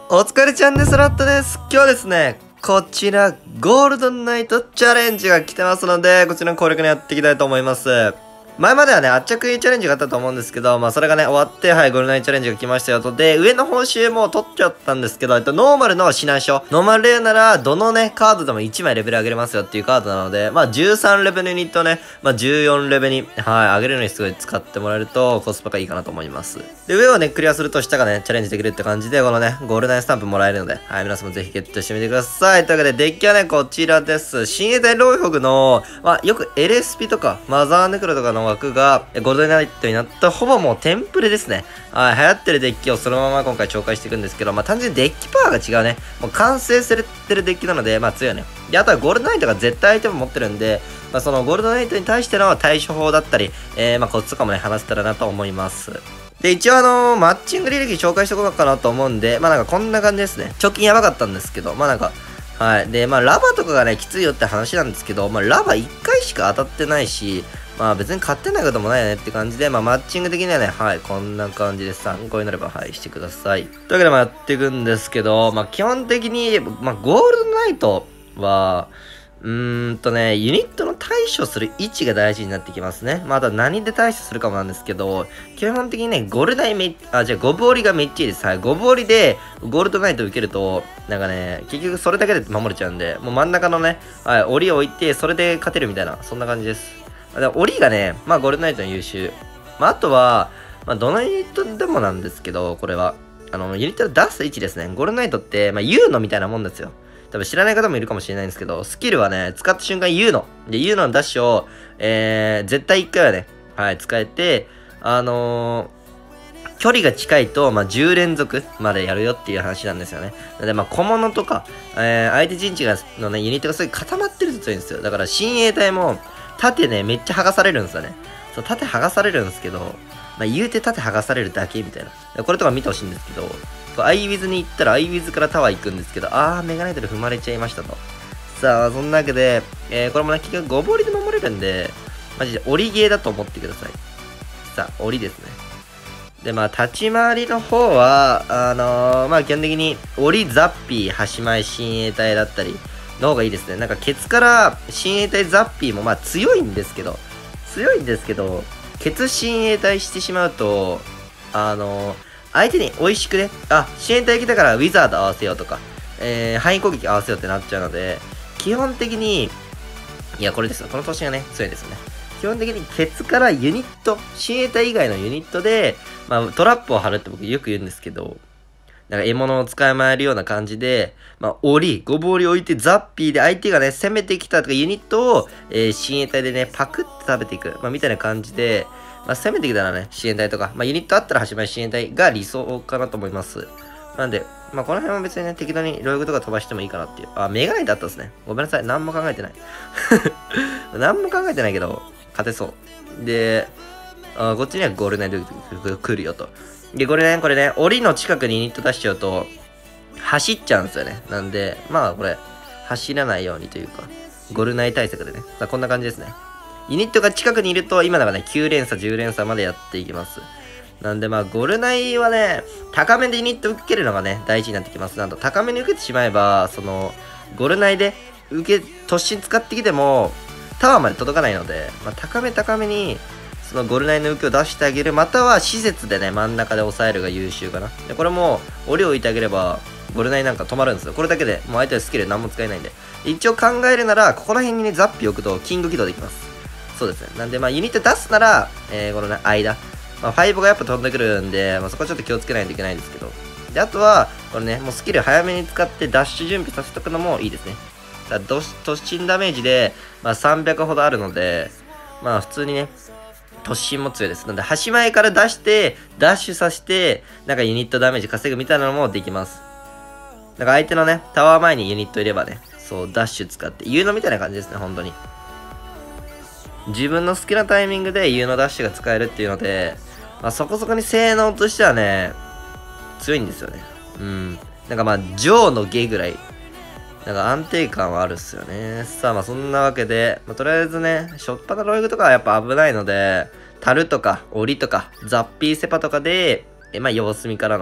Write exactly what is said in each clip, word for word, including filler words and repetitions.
お疲れちゃんです。ラットです。今日はですね、こちら、ゴールドナイトチャレンジが来てますので、こちらの攻略にやっていきたいと思います。前まではね、圧着チャレンジがあったと思うんですけど、まあそれがね、終わって、はい、ゴールドナイトチャレンジが来ましたよと。で、上の報酬も取っちゃったんですけど、えっと、ノーマルの指南書。ノーマルレアなら、どのね、カードでもいちまいレベル上げれますよっていうカードなので、まあじゅうさんレベルのユニットをね、まあじゅうよんレベルに、はい、上げるのにすごい使ってもらえると、コスパがいいかなと思います。で、上をね、クリアすると下がね、チャレンジできるって感じで、このね、ゴールドナイトスタンプもらえるので、はい、皆さんもぜひゲットしてみてください。というわけで、デッキはね、こちらです。親衛隊ロイホグの、まあよく エルエスピー とか、マザーネクロとかの枠が、ゴールドナイトになったほぼもうテンプレですね。はい、流行ってるデッキをそのまま今回紹介していくんですけど、まあ単純にデッキパワーが違うね。もう完成されてるデッキなので、まあ強いね。で、あとはゴールドナイトが絶対アイテム持ってるんで、まあそのゴールドナイトに対しての対処法だったり、えー、まあコツとかもね、話せたらなと思います。で、一応あのー、マッチング履歴紹介しておこうかなと思うんで、まあなんかこんな感じですね。貯金やばかったんですけど、まあなんか、はい。で、まあラバとかがね、きついよって話なんですけど、まあラバいっかいしか当たってないし、まあ別に勝ってないこともないよねって感じで、まあマッチング的にはね、はい、こんな感じで参考になれば、はい、してください。というわけでまあやっていくんですけど、まあ基本的に、まあゴールドナイトは、うーんとね、ユニットの対処する位置が大事になってきますね。まああとは何で対処するかもなんですけど、基本的にね、ゴルダイめ、あ、じゃあゴブ折りがめっちゃいいです。はい、ゴブ折りでゴールドナイト受けると、なんかね、結局それだけで守れちゃうんで、もう真ん中のね、はい、折りを置いて、それで勝てるみたいな、そんな感じです。で、折りがね、まあゴールドナイトの優秀。まああとは、まあどのユニットでもなんですけど、これは。あの、ユニットを出す位置ですね。ゴールドナイトって、まあユーノみたいなもんですよ。多分知らない方もいるかもしれないんですけど、スキルはね、使った瞬間ユーノ。で、ユーノのダッシュを、えー、絶対いっかいはね、はい、使えて、あのー、距離が近いと、まあ、じゅう連続までやるよっていう話なんですよね。なので、まあ、小物とか、えー、相手陣地がのね、ユニットがすごい固まってると強いんですよ。だから、親衛隊も、縦ね、めっちゃ剥がされるんですよね。そう、縦剥がされるんですけど、まあ、言うて縦剥がされるだけみたいな。これとか見てほしいんですけど、アイウィズに行ったらアイウィズからタワー行くんですけど、あー、メガナイトで踏まれちゃいましたと。さあ、そんなわけで、えー、これもね、結局ごぼりで守れるんで、マジで折りゲーだと思ってください。さあ、折りですね。で、まあ、立ち回りの方は、あのー、まあ、基本的に、折り、ザッピー、端前、親衛隊だったりの方がいいですね。なんか、ケツから親衛隊、ザッピーも、まあ、強いんですけど、強いんですけど、ケツ親衛隊してしまうと、あのー、相手に美味しくね、あ、親衛隊来たからウィザード合わせようとか、えー、範囲攻撃合わせようってなっちゃうので、基本的に、いや、これですよ。この投資がね、強いですよね。基本的にケツからユニット、親衛隊以外のユニットで、まあ、トラップを張るって僕よく言うんですけど、なんか獲物を使い回るような感じで、まあ、折り、ごぼうり置いてザッピーで相手がね、攻めてきたとかユニットを、えー、親衛隊でね、パクって食べていく。まあ、みたいな感じで、まあ、攻めてきたらね、親衛隊とか、まあ、ユニットあったら端前親衛隊が理想かなと思います。なんで、まあ、この辺は別にね、適当にロイグとか飛ばしてもいいかなっていう。あ、メガネだったですね。ごめんなさい。何も考えてない。何も考えてないけど、勝てそう。で、あこっちにはゴールナイト来るよと。で、これね、これね、檻の近くにユニット出しちゃうと、走っちゃうんですよね。なんで、まあこれ、走らないようにというか、ゴールナイ対策でね。まあ、こんな感じですね。ユニットが近くにいると、今ならね、きゅう連鎖、じゅう連鎖までやっていきます。なんでまあ、ゴルナイはね、高めでユニット受けるのがね、大事になってきます。なんと、高めに受けてしまえば、その、ゴルナイで受け、突進使ってきても、タワーまで届かないので、まあ、高め高めに、そのゴルナイの受けを出してあげる、または施設でね、真ん中で抑えるが優秀かな。で、これも、檻を置いてあげれば、ゴルナイなんか止まるんですよ。これだけで、もう相手のスキル何も使えないんで。一応考えるなら、ここら辺にね、ザッピ置くと、キング起動できます。そうですね。なんで、まあ、ユニット出すなら、えー、このね、間。まあ、ファイブがやっぱ飛んでくるんで、まあ、そこはちょっと気をつけないといけないんですけど。で、あとは、これね、もうスキル早めに使ってダッシュ準備させとくのもいいですね。だ突進ダメージで、まあ、さんびゃくほどあるので、まあ、普通にね、突進も強いです。なんで、端前から出して、ダッシュさせて、なんかユニットダメージ稼ぐみたいなのもできます。だから相手のね、タワー前にユニットいればね、そう、ダッシュ使って、言うのみたいな感じですね、本当に。自分の好きなタイミングで U のダッシュが使えるっていうので、まあ、そこそこに性能としてはね、強いんですよね。うん。なんかまあ、ジョーのゲぐらい、なんか安定感はあるっすよね。さあまあそんなわけで、まあ、とりあえずね、しょっぱなロイグとかはやっぱ危ないので、タルとか、オリとか、ザッピーセパとかで、えまあ様子見からの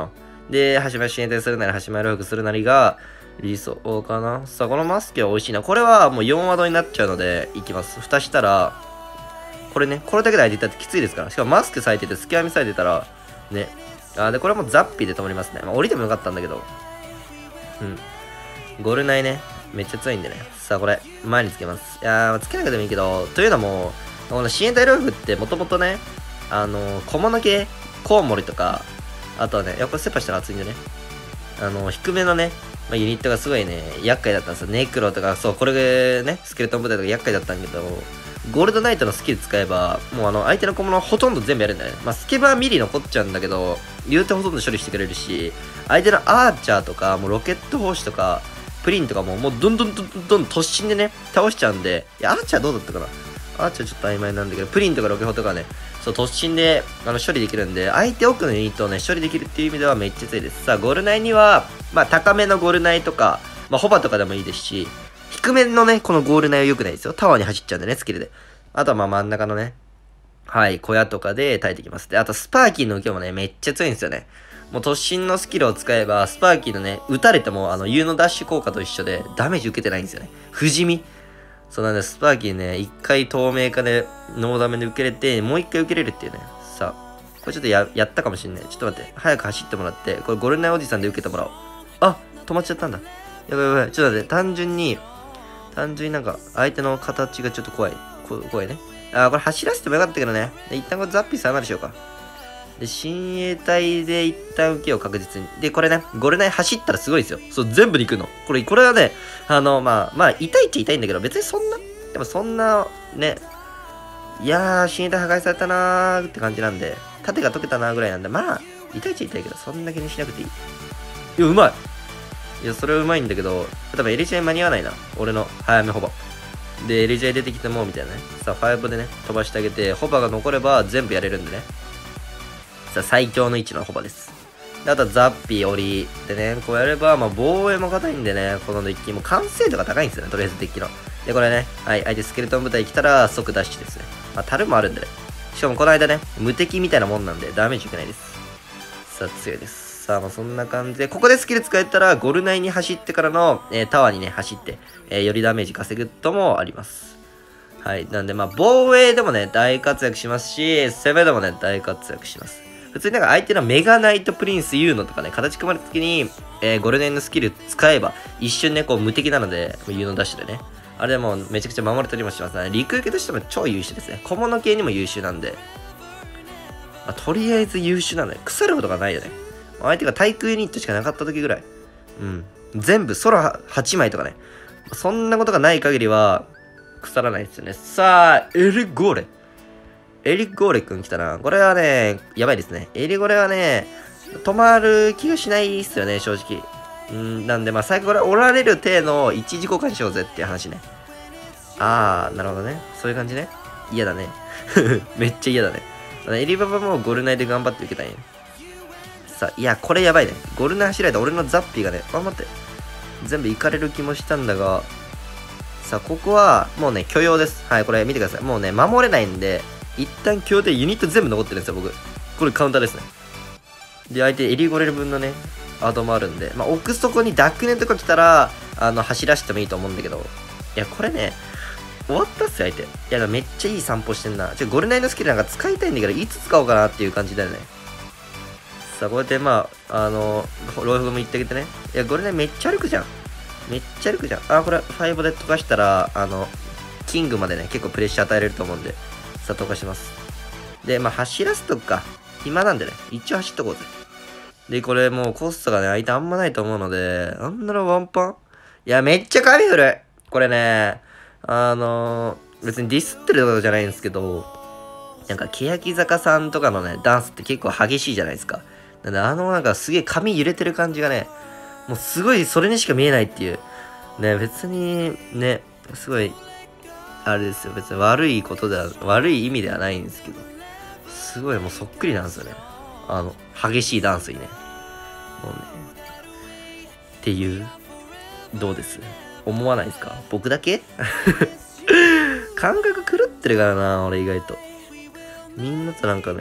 で、端前支援するなり、端前ローフするなりが理想かな。さあ、このマスケは美味しいな。これはもうよんワードになっちゃうので、いきます。蓋したら、これね、これだけで相手いったってきついですから。しかもマスク咲いてて、スキャミ咲いてたら、ね。あ、で、これもザッピーで止まりますね。まあ、降りてもよかったんだけど。うん。ゴルナイね、めっちゃ強いんでね。さあ、これ、前につけます。いやー、つけなくてもいいけど、というのも、この支援隊ローフってもともとね、あのー、小物系、コウモリとか、あとはね、やっぱセパしたら熱いんでね。あのー、低めのね、まあ、ユニットがすごいね、厄介だったんですよ。ネクロとか、そう、これね、スケルトン部隊とか厄介だったんだけど、ゴールドナイトのスキル使えば、もうあの、相手の小物ほとんど全部やるんだよね。まあ、スケバーミリ残っちゃうんだけど、言うてほとんど処理してくれるし、相手のアーチャーとか、もうロケット砲士とか、プリンとかも、もうどんどんどんどんどん突進でね、倒しちゃうんで、いや、アーチャーどうだったかな。アーチャーちょっと曖昧なんだけど、プリンとかロケ砲とかね、そう、突進で、あの、処理できるんで、相手奥のユニットをね、処理できるっていう意味ではめっちゃ強いです。さあ、ゴールナイには、まあ、高めのゴールナイとか、まあ、ホバとかでもいいですし、低めのね、このゴールナイは良くないですよ。タワーに走っちゃうんでね、スキルで。あとはまあ真ん中のね、はい、小屋とかで耐えてきます。で、あとスパーキーの受けもね、めっちゃ強いんですよね。もう突進のスキルを使えば、スパーキーのね、撃たれても、あの、U のダッシュ効果と一緒で、ダメージ受けてないんですよね。不死身。そうなんで、スパーキーね、一回透明化で、ノーダメで受けれて、もう一回受けれるっていうね。さあ、これちょっとや、やったかもしんない。ちょっと待って、早く走ってもらって、これゴルナイおじさんで受けてもらおう。あ、止まっちゃったんだ。やばいやばい、ちょっと待って、単純に、単純になんか、相手の形がちょっと怖い。こ怖いね。あー、これ走らせてもよかったけどね。で、一旦これザッピーさんまでしようか。で、親衛隊で一旦受けを確実に。で、これね、ゴルナイ走ったらすごいですよ。そう、全部に行くの。これ、これはね、あの、まあ、まあ、痛いっちゃ痛いんだけど、別にそんな、でもそんな、ね、いやー、親衛隊破壊されたなーって感じなんで、盾が溶けたなーぐらいなんで、まあ、痛いっちゃ痛いけど、そんな気にしなくていい。いや、うまい。いや、それはうまいんだけど、多分エリジャイ間に合わないな。俺の早めほぼ。で、エリジャイ出てきても、みたいなね。さあ、ファイブでね、飛ばしてあげて、ホバが残れば全部やれるんでね。さあ、最強の位置のホバです。で、あとはザッピー、オリでね、こうやれば、まあ、防衛も硬いんでね、このデッキも完成度が高いんですよね、とりあえずデッキの。で、これね、はい、相手スケルトン部隊来たら即ダッシュですね。まあ、タルもあるんでね。しかもこの間ね、無敵みたいなもんなんで、ダメージ受けないです。さあ、強いです。さあ、まあそんな感じで、ここでスキル使えたら、ゴルナイに走ってからの、えー、タワーにね、走って、えー、よりダメージ稼ぐともあります。はい。なんで、まあ、防衛でもね、大活躍しますし、攻めでもね、大活躍します。普通になんか相手のメガナイトプリンスユーノとかね、形組まれた時に、えー、ゴルナイのスキル使えば、一瞬ね、こう無敵なので、ユーノダッシュでね。あれでもめちゃくちゃ守れたりもしますね。陸受けとしても超優秀ですね。小物系にも優秀なんで。まあ、とりあえず優秀なので、腐ることがないよね。相手が対空ユニットしかなかった時ぐらい。うん。全部空はちまいとかね。そんなことがない限りは、腐らないですよね。さあ、エリゴーレ。エリゴーレくん来たな。これはね、やばいですね。エリゴーレはね、止まる気がしないっすよね、正直。うん、なんで、まあ、最後これ、おられる体の一時交換しようぜっていう話ね。あー、なるほどね。そういう感じね。嫌だね。めっちゃ嫌だね。エリババもゴルナイで頑張って受けたいね。さあ、いや、これやばいね。ゴルナイ走られた俺のザッピーがね、あ、待って。全部行かれる気もしたんだが、さあ、ここは、もうね、許容です。はい、これ見てください。もうね、守れないんで、一旦許容でユニット全部残ってるんですよ、僕。これカウンターですね。で、相手エリゴレル分のね、アドもあるんで、まあ、奥底にダックネとか来たら、あの、走らせてもいいと思うんだけど、いや、これね、終わったっすよ、相手。いや、めっちゃいい散歩してんな。ちょ、ゴルナイのスキルなんか使いたいんだけど、いつ使おうかなっていう感じだよね。さあ、こうやって、まあ、あの、ロイフも言ってあげてね。いや、ゴルナイめっちゃ歩くじゃん。めっちゃ歩くじゃん。あ、これ、ファイブで溶かしたら、あの、キングまでね、結構プレッシャー与えれると思うんで、さあ、溶かします。で、まあ、走らせとくか。暇なんでね、一応走っとこうぜ。で、これもうコストがね、相手あんまないと思うので、あんなのワンパンいや、めっちゃ髪古い。これね、あのー、別にディスってるとかじゃないんですけど、なんか、欅坂さんとかのね、ダンスって結構激しいじゃないですか。なんで、あの、なんかすげえ髪揺れてる感じがね、もうすごいそれにしか見えないっていう。ね、別に、ね、すごい、あれですよ。別に悪いことでは、悪い意味ではないんですけど、すごいもうそっくりなんですよね。あの、激しいダンスにね。もうね。っていう、どうです思わないですか僕だけ感覚狂ってるからな、俺意外と。みんなとなんかね、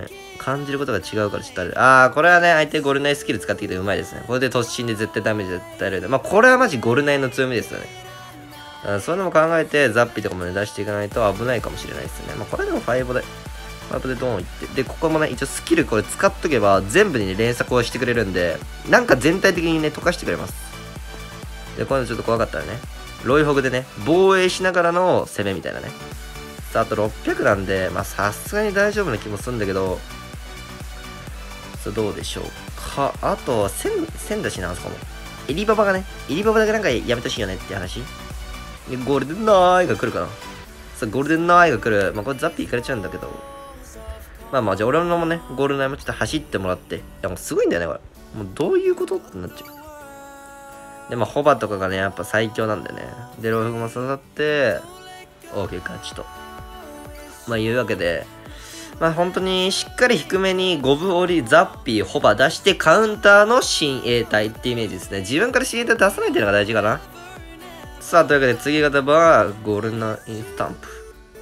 感じることが違うからちょっとあれ。あー、これはね、相手ゴルナイスキル使ってきてうまいですね。これで突進で絶対ダメージ絶対やる。まあ、これはマジゴルナイの強みですよね。うん、そういうのも考えて、ザッピとかもね、出していかないと危ないかもしれないですね。まあ、これでもファイブで、ファイブでドーンいって。で、ここもね、一応スキルこれ使っとけば、全部にね、連鎖をしてくれるんで、なんか全体的にね、溶かしてくれます。で、こういうのちょっと怖かったらね、ロイホグでね、防衛しながらの攻めみたいなね。さあ、あとろっぴゃくなんで、まあ、さすがに大丈夫な気もするんだけど、さあ、どうでしょうか。あと、せん、せんだしな、あそこも。エリババがね、エリババだけなんかやめてほしいよねって話。で、ゴールデンナイが来るかな。さあ、ゴールデンナイが来る。まあ、これザッピーいかれちゃうんだけど。まあまあ、じゃあ俺のもね、ゴールデンナイもちょっと走ってもらって。いや、もうすごいんだよね、これ。もうどういうことってなっちゃう。で、まあ、ホバとかがね、やっぱ最強なんでね。で、ローフも刺さって、OK 勝ちと。まあ、いうわけで、まあ、本当にしっかり低めにゴブオリ、ザッピー、ホバ出してカウンターの親衛隊ってイメージですね。自分から親衛隊出さないっていうのが大事かな。さあ、というわけで次がは、ゴールナインスタンプ。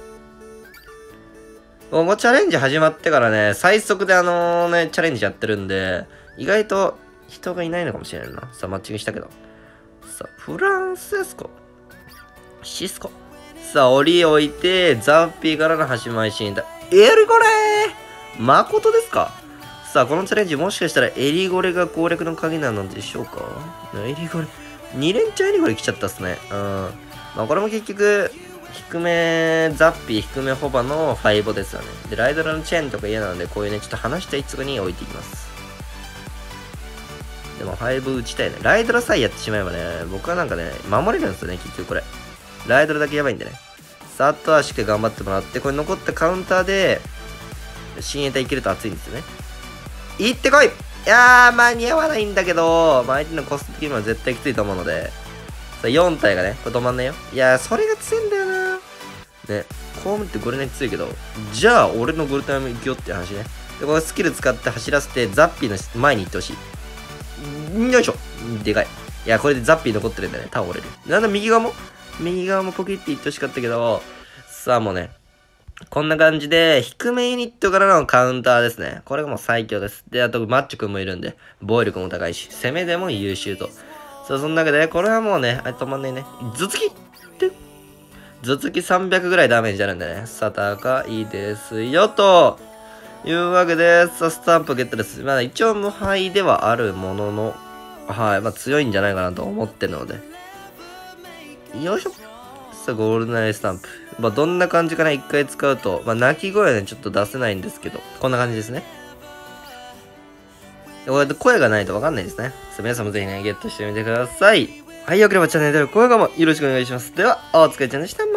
もうチャレンジ始まってからね、最速であのね、チャレンジやってるんで、意外と人がいないのかもしれないな。さあ、マッチングしたけど。さあ、フランセスコ。シスコ。さあ、檻置いて、ザッピーからの端前シーンだ。エリゴレー誠ですか。さあ、このチャレンジもしかしたらエリゴレが攻略の鍵なのでしょうか。エリゴレ。に連チャンエリゴレ来ちゃったっすね。うん。まあ、これも結局、低め、ザッピー、低めホバのファイボですよね。で、ライドラのチェーンとか嫌なので、こういうね、ちょっと離した位置とかに置いていきます。でも、ファイブ打ちたいね。ライドラさえやってしまえばね、僕はなんかね、守れるんですよね、結局これ。ライドラだけやばいんでね。さあ、あとはしっかり頑張ってもらって、これ残ったカウンターで、親衛隊いけると熱いんですよね。行ってこい。いやー、間に合わないんだけど、まあ、相手のコスト的には絶対きついと思うので、さあ、よん体がね、これ止まんないよ。いやー、それが強いんだよな。ね、こう見てゴルナイ強いけど、じゃあ、俺のゴルタイム行くよって話ね。で、これスキル使って走らせて、ザッピーの前に行ってほしい。よいしょ。でかい。いや、これでザッピー残ってるんだね。倒れる。なんだ、右側も右側もポキっていってほしかったけど、さあもうね、こんな感じで、低めユニットからのカウンターですね。これがもう最強です。で、あと、マッチョくんもいるんで、防衛力も高いし、攻めでも優秀と。さあ、その中で、これはもうね、あれ止まんないね。頭突きって頭突きさんびゃくぐらいダメージあるんでね。さあ、高いですよ、というわけで、さあ、スタンプゲットです。まあ、一応無敗ではあるものの、はい、まあ、強いんじゃないかなと思ってるので。よいしょ。さあ、ゴールドナイスタンプ。まあ、どんな感じかな、一回使うと。まあ、鳴き声はね、ちょっと出せないんですけど、こんな感じですね。こうやって声がないとわかんないですね。さあ、皆さんもぜひね、ゲットしてみてください。はい、よければチャンネル登録、高評価もよろしくお願いします。では、お疲れちゃんでした。